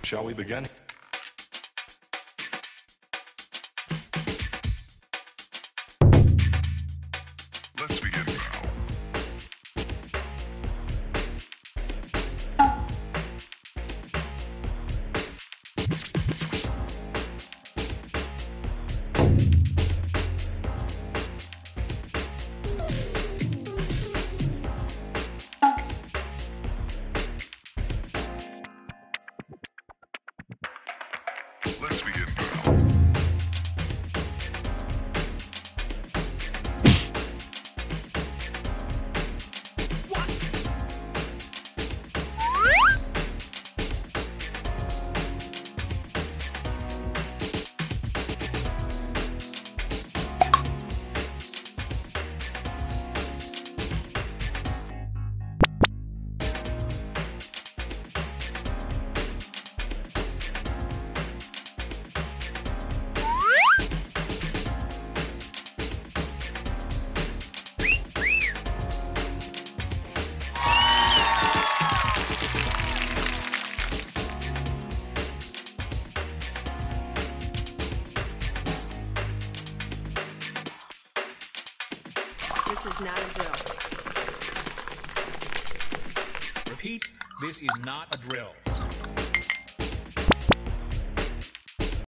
Shall we begin? Let's begin now. Let's begin now. This is not a drill. Repeat, this is not a drill.